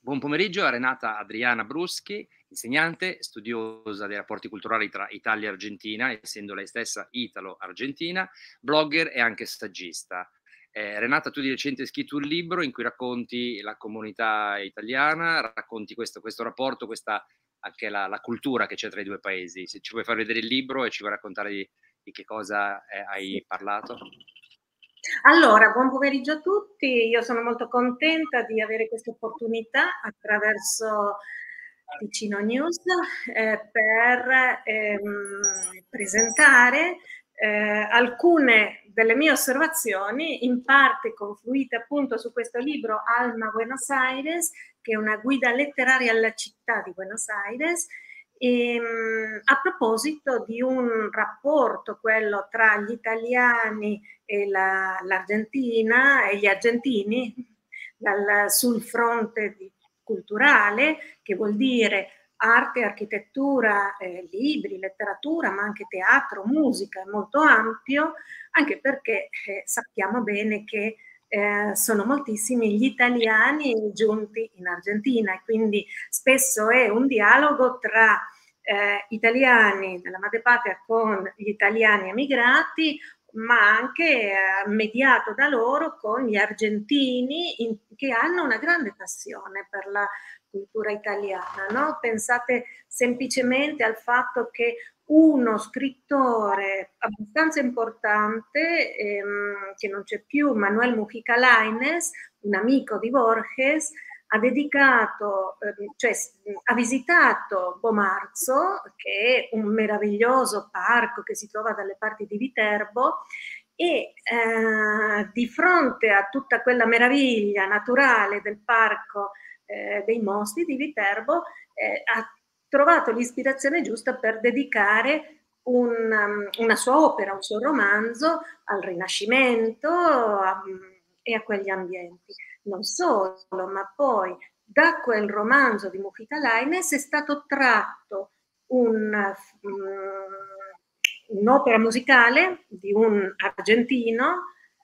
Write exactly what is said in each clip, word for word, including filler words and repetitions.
Buon pomeriggio a Renata Adriana Bruschi, insegnante, studiosa dei rapporti culturali tra Italia e Argentina, essendo lei stessa italo-argentina, blogger e anche saggista. Eh, Renata, tu di recente hai scritto un libro in cui racconti la comunità italiana, racconti questo, questo rapporto, questa anche la, la cultura che c'è tra i due paesi. Se ci vuoi far vedere il libro e ci vuoi raccontare di, di che cosa eh, hai parlato. Allora, buon pomeriggio a tutti, io sono molto contenta di avere questa opportunità attraverso Ticino News eh, per ehm, presentare eh, alcune delle mie osservazioni, in parte confluite appunto su questo libro Alma Buenos Aires, che è una guida letteraria alla città di Buenos Aires, e, a proposito di un rapporto, quello tra gli italiani e la, l'Argentina e gli argentini dal, sul fronte di, culturale, che vuol dire arte, architettura, eh, libri, letteratura, ma anche teatro, musica, è molto ampio, anche perché eh, sappiamo bene che eh, sono moltissimi gli italiani giunti in Argentina e quindi spesso è un dialogo tra eh, italiani della madrepatria con gli italiani emigrati, ma anche eh, mediato da loro con gli argentini in, che hanno una grande passione per la cultura italiana, no? Pensate semplicemente al fatto che uno scrittore abbastanza importante, ehm, che non c'è più, Manuel Mujica Lainez, un amico di Borges, ha dedicato, ehm, cioè ha visitato Bomarzo, che è un meraviglioso parco che si trova dalle parti di Viterbo, e eh, di fronte a tutta quella meraviglia naturale del parco eh, dei Mostri di Viterbo, eh, ha trovato l'ispirazione giusta per dedicare un, um, una sua opera, un suo romanzo al Rinascimento a, e a quegli ambienti. Non solo, ma poi da quel romanzo di Mujica Lainez è stato tratto un, um, un'opera musicale di un argentino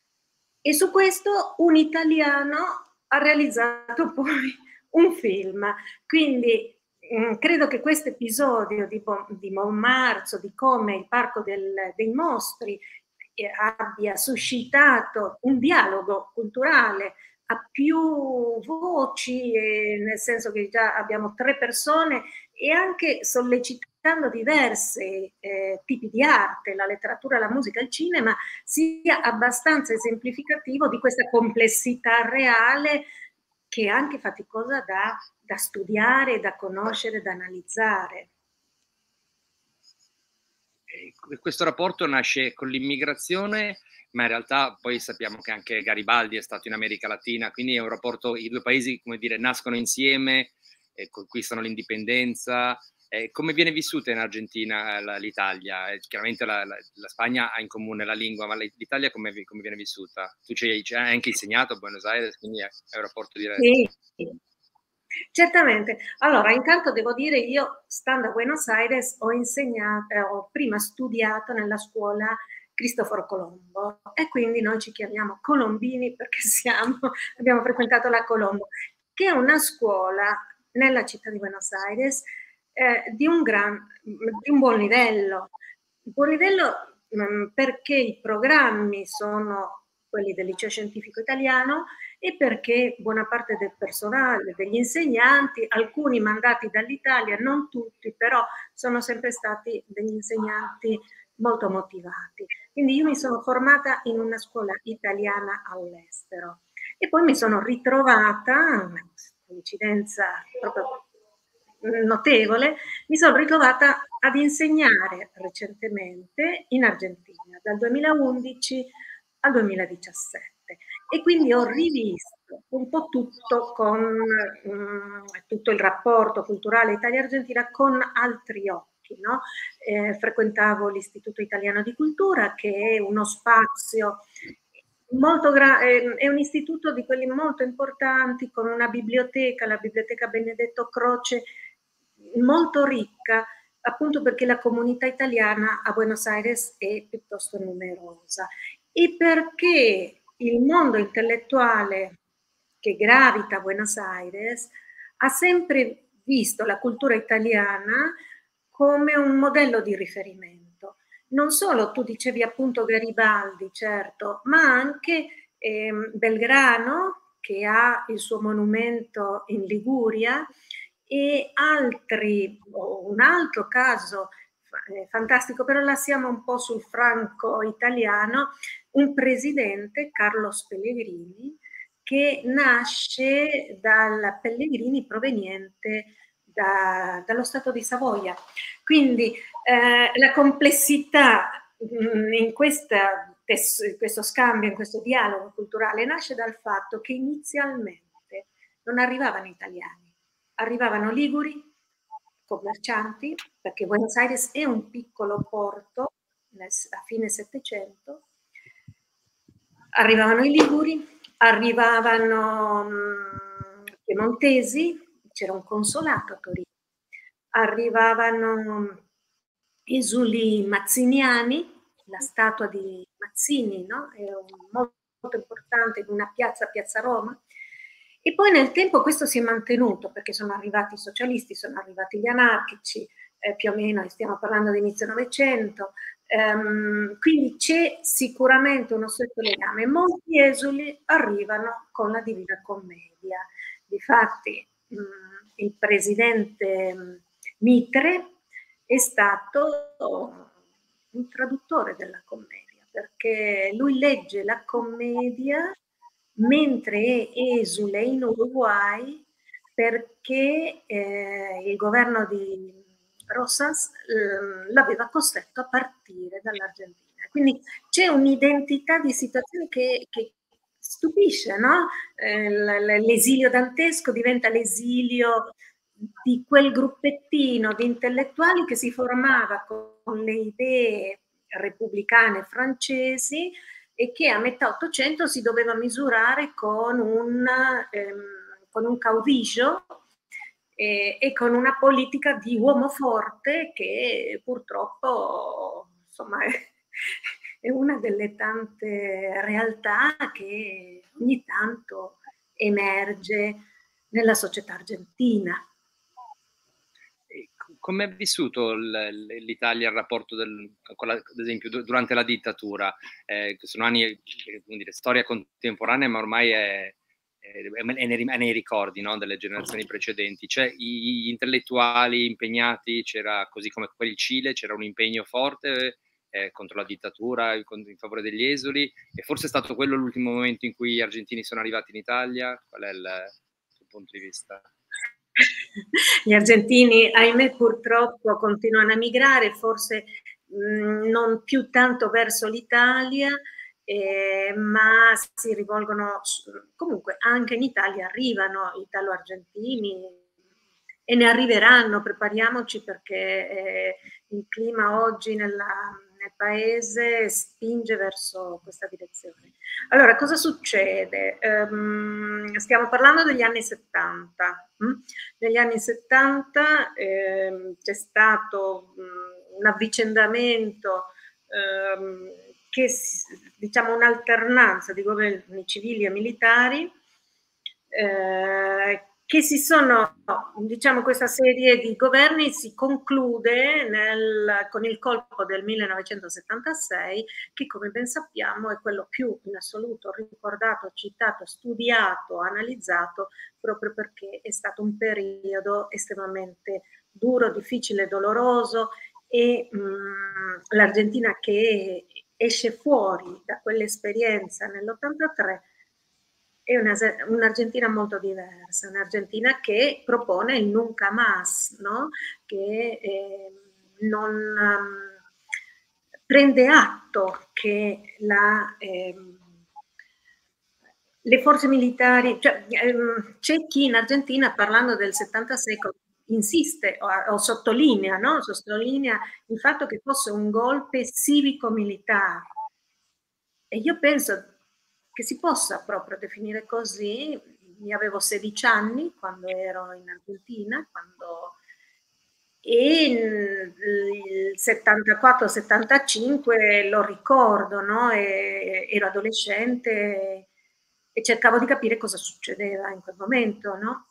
e su questo un italiano ha realizzato poi un film. Quindi mh, credo che questo episodio di, di Monmarzo, di come il Parco del, dei Mostri eh, abbia suscitato un dialogo culturale a più voci, eh, nel senso che già abbiamo tre persone, e anche sollecitando diversi eh, tipi di arte, la letteratura, la musica, il cinema, sia abbastanza esemplificativo di questa complessità reale che è anche faticosa da, da studiare, da conoscere, da analizzare. Questo rapporto nasce con l'immigrazione, ma in realtà poi sappiamo che anche Garibaldi è stato in America Latina, quindi è un rapporto, i due paesi, come dire, nascono insieme, eh, conquistano l'indipendenza. Eh, come viene vissuta in Argentina la, l'Italia? Eh, chiaramente la, la, la Spagna ha in comune la lingua, ma l'Italia come, come viene vissuta? Tu ci hai, ci hai anche insegnato a Buenos Aires, quindi è, è un rapporto diretto. Sì. Certamente. Allora, intanto devo dire, io stando a Buenos Aires ho insegnato, eh, ho prima studiato nella scuola Cristoforo Colombo e quindi noi ci chiamiamo colombini perché siamo, abbiamo frequentato la Colombo, che è una scuola nella città di Buenos Aires eh, di, un gran, di un buon livello. Un buon livello mh, perché i programmi sono quelli del liceo scientifico italiano e perché buona parte del personale, degli insegnanti, alcuni mandati dall'Italia, non tutti, però sono sempre stati degli insegnanti molto motivati. Quindi io mi sono formata in una scuola italiana all'estero e poi mi sono ritrovata, una coincidenza proprio notevole, mi sono ritrovata ad insegnare recentemente in Argentina, dal duemilaundici al duemiladiciassette. E quindi ho rivisto un po' tutto con um, tutto il rapporto culturale Italia-Argentina con altri occhi, no? Eh, frequentavo l'Istituto Italiano di Cultura, che è uno spazio molto grande, è un istituto di quelli molto importanti, con una biblioteca, la biblioteca Benedetto Croce, molto ricca, appunto perché la comunità italiana a Buenos Aires è piuttosto numerosa e perché il mondo intellettuale che gravita a Buenos Aires ha sempre visto la cultura italiana come un modello di riferimento. Non solo, tu dicevi appunto Garibaldi, certo, ma anche eh, Belgrano, che ha il suo monumento in Liguria, e altri, oh, un altro caso eh, fantastico, però là siamo un po' sul franco italiano, un presidente, Carlos Pellegrini, che nasce dal Pellegrini proveniente da, dallo Stato di Savoia. Quindi eh, la complessità mh, in questa, questo scambio, in questo dialogo culturale, nasce dal fatto che inizialmente non arrivavano italiani, arrivavano liguri, commercianti, perché Buenos Aires è un piccolo porto nel, a fine Settecento, arrivavano i liguri, arrivavano mh, piemontesi, c'era un consolato a Torino, arrivavano esuli mazziniani, la statua di Mazzini, no? È un, molto importante in una piazza, Piazza Roma, e poi nel tempo questo si è mantenuto perché sono arrivati i socialisti, sono arrivati gli anarchici, eh, più o meno stiamo parlando di inizio Novecento, ehm, quindi c'è sicuramente uno stretto legame. Molti esuli arrivano con la Divina Commedia. Difatti mh, il presidente Mitre è stato un traduttore della commedia, perché lui legge la commedia mentre è esule in Uruguay, perché eh, il governo di Rosas eh, l'aveva costretto a partire dall'Argentina. Quindi c'è un'identità di situazione che, che stupisce, no? Eh, l'esilio dantesco diventa l'esilio di quel gruppettino di intellettuali che si formava con le idee repubblicane francesi e che a metà Ottocento si doveva misurare con un, ehm, con un caudillo e, e con una politica di uomo forte che purtroppo insomma è, è una delle tante realtà che ogni tanto emerge nella società argentina. Come è vissuto l'Italia il rapporto, del, con la, ad esempio, durante la dittatura? Eh, sono anni, eh, dire, storia contemporanea, ma ormai è, è, è, nei, è nei ricordi, no, delle generazioni precedenti. Cioè, gli intellettuali impegnati, c'era, così come per il Cile, c'era un impegno forte eh, contro la dittatura, in favore degli esuli, e forse è stato quello l'ultimo momento in cui gli argentini sono arrivati in Italia? Qual è il tuo punto di vista? Gli argentini, ahimè, purtroppo continuano a migrare, forse mh, non più tanto verso l'Italia, eh, ma si rivolgono, comunque anche in Italia arrivano italo-argentini e ne arriveranno, prepariamoci perché eh, il clima oggi nella, nel paese spinge verso questa direzione. Allora, cosa succede? Um, stiamo parlando degli anni settanta. Hm? Negli anni settanta eh, c'è stato um, un avvicendamento, um, che, diciamo, un'alternanza di governi civili e militari eh, che si sono, diciamo, questa serie di governi si conclude nel, con il colpo del millenovecentosettantasei, che come ben sappiamo è quello più in assoluto ricordato, citato, studiato, analizzato, proprio perché è stato un periodo estremamente duro, difficile, doloroso, e l'Argentina che esce fuori da quell'esperienza nell'ottantatré è un'Argentina molto diversa, un'Argentina che propone il nunca más, no? Che eh, non um, prende atto che la, eh, le forze militari, cioè, ehm, c'è chi in Argentina, parlando del settantasei, insiste o, o sottolinea, no? sottolinea il fatto che fosse un golpe civico-militare. E io penso che si possa proprio definire così. Io avevo sedici anni quando ero in Argentina, quando e il settantaquattro settantacinque lo ricordo, no? E, ero adolescente e cercavo di capire cosa succedeva in quel momento, no?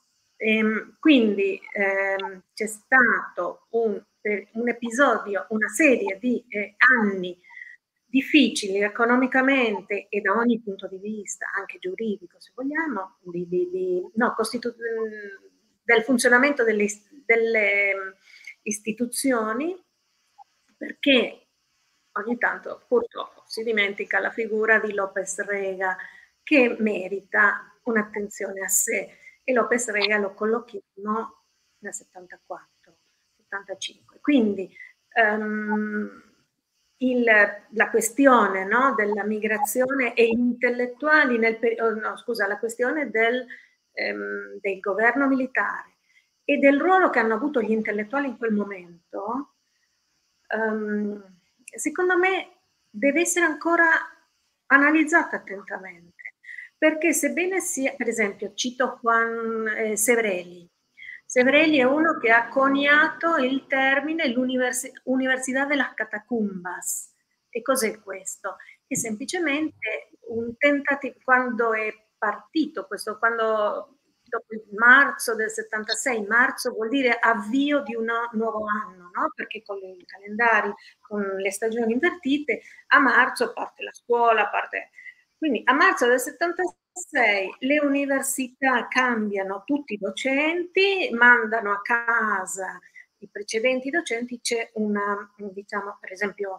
Ehm, quindi ehm, c'è stato un, eh, un episodio, una serie di eh, anni difficili economicamente e da ogni punto di vista, anche giuridico se vogliamo, di, di, di, no, costitu- del funzionamento delle, delle istituzioni, perché ogni tanto purtroppo si dimentica la figura di López Rega, che merita un'attenzione a sé, e López Rega lo collochiamo nel settantaquattro settantacinque. Quindi um, il, la questione, no, della migrazione e intellettuali nel periodo, no, scusa, la questione del, um, del governo militare e del ruolo che hanno avuto gli intellettuali in quel momento, um, secondo me deve essere ancora analizzata attentamente, perché sebbene sia, per esempio, cito Juan eh, Sevrelli. Sevrelli è uno che ha coniato il termine l'Università de las Catacumbas. E cos'è questo? È semplicemente un tentativo, quando è partito questo, quando dopo il marzo del settantasei, marzo vuol dire avvio di un nuovo anno, no? Perché con i calendari, con le stagioni invertite, a marzo parte la scuola, parte... Quindi a marzo del settantasei le università cambiano tutti i docenti, mandano a casa i precedenti docenti, c'è una, diciamo, per esempio,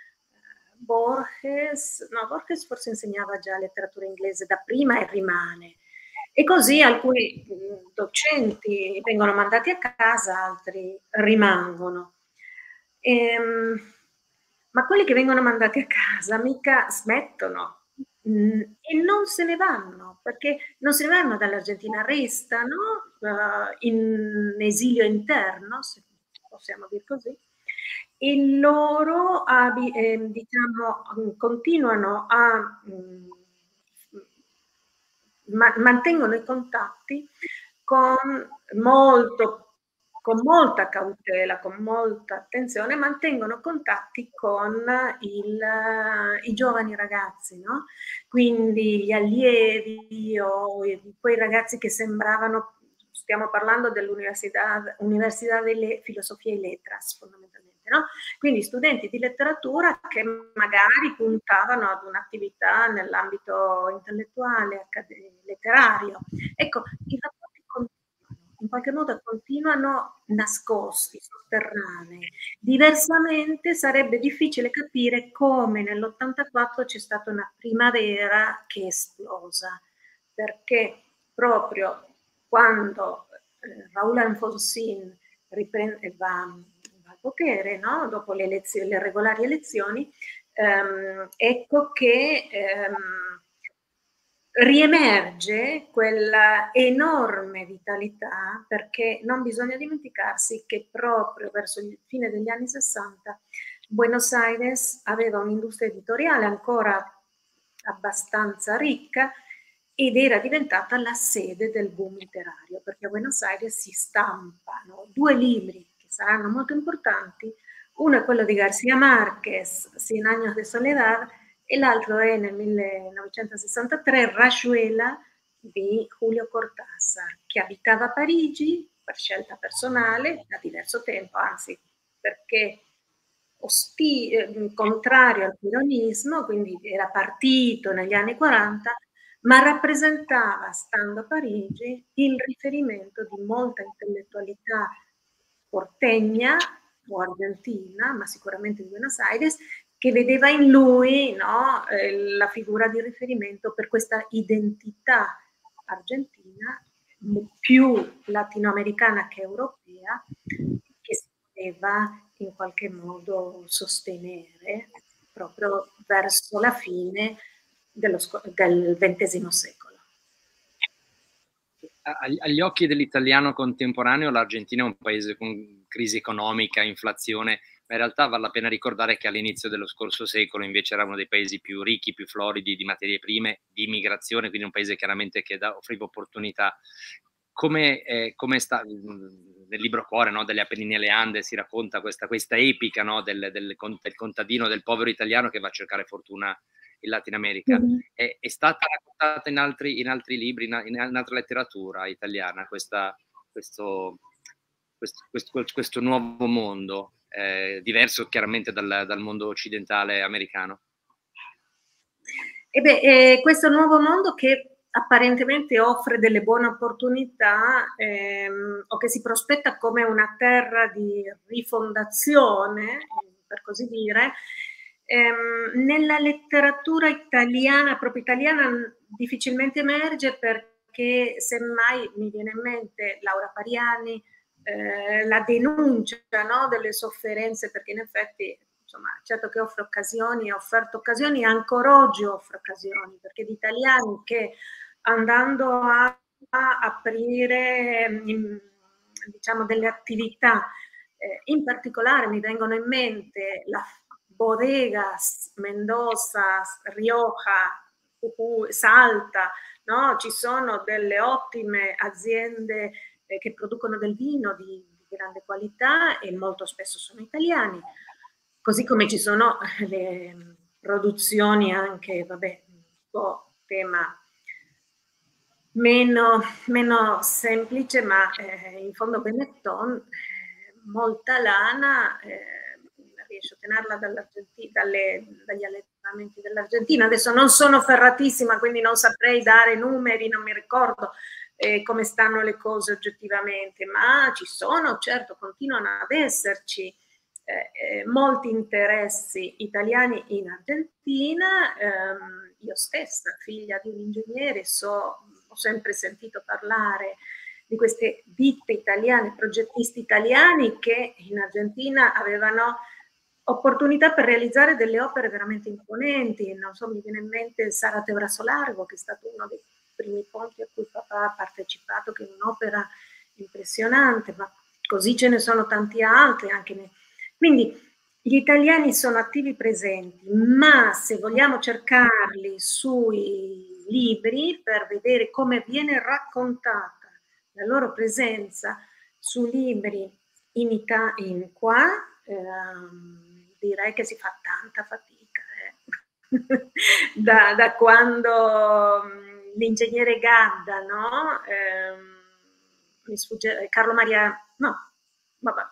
Borges, no, Borges forse insegnava già letteratura inglese da prima e rimane. E così alcuni docenti vengono mandati a casa, altri rimangono. Ehm, ma quelli che vengono mandati a casa mica smettono mh, e non se ne vanno, perché non se ne vanno dall'Argentina, restano uh, in esilio interno, se possiamo dire così, e loro eh, diciamo, continuano a mh, ma, mantengono i contatti con molto, con molta cautela, con molta attenzione, mantengono contatti con il, i giovani ragazzi, no? Quindi gli allievi o quei ragazzi che sembravano, stiamo parlando dell'Università Università delle Filosofie e Letras fondamentalmente, no? Quindi studenti di letteratura che magari puntavano ad un'attività nell'ambito intellettuale, letterario. Ecco, i rapporti continuano, in qualche modo continuano nascosti, sotterranei. Diversamente sarebbe difficile capire come nell'ottantaquattro c'è stata una primavera che è esplosa, perché proprio quando eh, Raúl Alfonsín riprende, va, va al potere, no? Dopo le, elezioni, le regolari elezioni, ehm, ecco che ehm, riemerge quella enorme vitalità, perché non bisogna dimenticarsi che proprio verso il fine degli anni sessanta Buenos Aires aveva un'industria editoriale ancora abbastanza ricca ed era diventata la sede del boom letterario, perché a Buenos Aires si stampano due libri che saranno molto importanti. Uno è quello di García Márquez, Cien años de soledad, e l'altro è nel millenovecentosessantatré Rayuela di Julio Cortázar, che abitava a Parigi per scelta personale da diverso tempo, anzi perché osti- eh, contrario al peronismo, quindi era partito negli anni quaranta, ma rappresentava, stando a Parigi, il riferimento di molta intellettualità portegna o argentina, ma sicuramente di Buenos Aires, che vedeva in lui, no, eh, la figura di riferimento per questa identità argentina più latinoamericana che europea, che si poteva in qualche modo sostenere proprio verso la fine dello, del ventesimo secolo. Agli occhi dell'italiano contemporaneo l'Argentina è un paese con crisi economica, inflazione, ma in realtà vale la pena ricordare che all'inizio dello scorso secolo invece era uno dei paesi più ricchi, più floridi di materie prime, di immigrazione, quindi un paese chiaramente che da, offriva opportunità. Come, eh, come sta nel libro Cuore, no, delle Appennini alle Ande, si racconta questa, questa epica, no, del, del, del contadino, del povero italiano che va a cercare fortuna in Latino America. Mm-hmm. È, è stata raccontata in altri, in altri libri, in, in, in altra letteratura italiana questa, questo, questo, questo, questo nuovo mondo, eh, diverso chiaramente dal, dal mondo occidentale americano? E beh, eh, questo nuovo mondo che apparentemente offre delle buone opportunità ehm, o che si prospetta come una terra di rifondazione, per così dire, ehm, nella letteratura italiana, proprio italiana, difficilmente emerge, perché semmai mi viene in mente Laura Pariani, eh, la denuncia, no, delle sofferenze, perché in effetti, insomma, certo che offre occasioni, ha offerto occasioni, ancora oggi offre occasioni, perché di italiani che andando a, a aprire in, diciamo delle attività, eh, in particolare mi vengono in mente la Bodegas, Mendoza, Rioja, Salta, no? Ci sono delle ottime aziende eh, che producono del vino di, di grande qualità e molto spesso sono italiani, così come ci sono le produzioni anche, vabbè, un po' tema meno, meno semplice, ma eh, in fondo Benetton, eh, molta lana, eh, riesce a tenerla dalle, dagli allevamenti dell'Argentina. Adesso non sono ferratissima, quindi non saprei dare numeri, non mi ricordo eh, come stanno le cose oggettivamente, ma ci sono, certo, continuano ad esserci eh, eh, molti interessi italiani in Argentina. ehm, io stessa, figlia di un ingegnere, so, ho sempre sentito parlare di queste ditte italiane, progettisti italiani che in Argentina avevano opportunità per realizzare delle opere veramente imponenti. Non so, mi viene in mente il Sarate Brazo Largo, che è stato uno dei primi ponti a cui papà ha partecipato, che è un'opera impressionante, ma così ce ne sono tanti altri anche nei... Quindi gli italiani sono attivi, presenti, ma se vogliamo cercarli sui libri per vedere come viene raccontata la loro presenza su libri in, Ita- in qua, ehm, direi che si fa tanta fatica. Eh. da, da quando l'ingegnere Gadda, no? Ehm, mi sfugge, Carlo Maria, no, vabbè,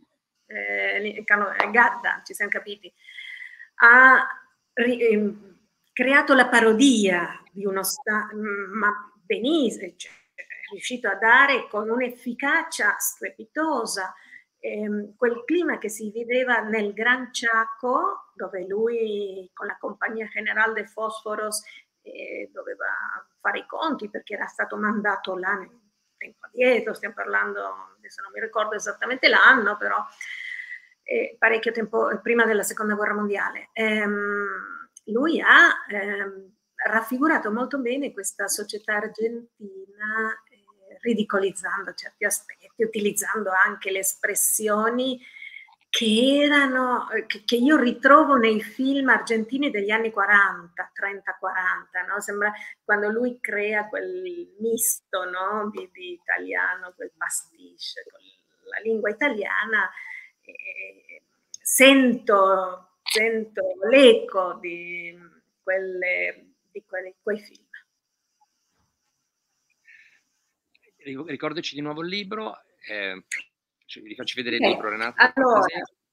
eh, Carlo, Gadda, ci siamo capiti, ha eh, creato la parodia di uno Stato, ma benissimo, cioè, è riuscito a dare con un'efficacia strepitosa ehm, quel clima che si viveva nel Gran Chaco, dove lui con la Compagnia General de Fósforos eh, doveva fare i conti, perché era stato mandato là nel tempo addietro, stiamo parlando, adesso non mi ricordo esattamente l'anno, però eh, parecchio tempo prima della seconda guerra mondiale. Ehm, lui ha ehm, raffigurato molto bene questa società argentina, eh, ridicolizzando certi aspetti, utilizzando anche le espressioni che erano, che, che io ritrovo nei film argentini degli anni quaranta, trenta quaranta, no? Sembra quando lui crea quel misto, no? di, di italiano, quel pastiche, con la lingua italiana, eh, sento, sento l'eco di, quelle, di quelle, quei film. Ricordaci di nuovo il libro, eh, vi faccio vedere il libro, Renato. Allora,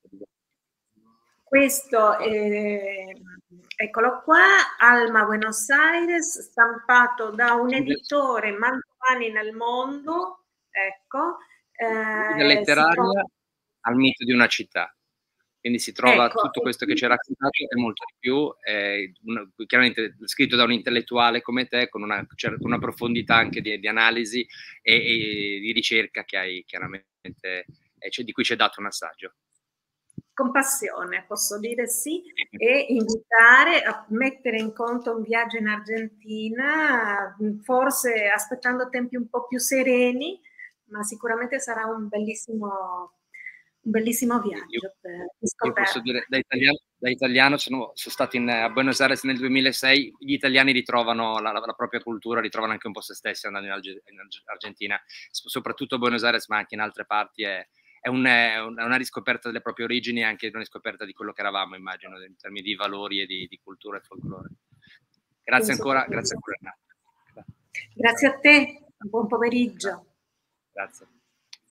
questo, eh, eccolo qua, Alma Buenos Aires, stampato da un editore, Mantovani nel mondo, ecco. Eh, letteraria trova... al mito di una città. Quindi si trova ecco, tutto questo che ci hai raccontato e molto di più, eh, una, chiaramente scritto da un intellettuale come te, con una, cioè, una profondità anche di, di analisi e, e di ricerca che hai chiaramente, eh, cioè, di cui ci hai dato un assaggio. Con passione, posso dire sì, e invitare a mettere in conto un viaggio in Argentina, forse aspettando tempi un po' più sereni, ma sicuramente sarà un bellissimo, un bellissimo viaggio. Per io posso dire, da italiano, da italiano sono, sono stato in, a Buenos Aires nel duemilasei, gli italiani ritrovano la, la, la propria cultura, ritrovano anche un po' se stessi andando in, in Argentina, soprattutto a Buenos Aires, ma anche in altre parti è... È, un, è una riscoperta delle proprie origini e anche una riscoperta di quello che eravamo, immagino, in termini di valori e di, di cultura e folklore. Grazie penso ancora, grazie ancora. Grazie a te, buon pomeriggio. Grazie.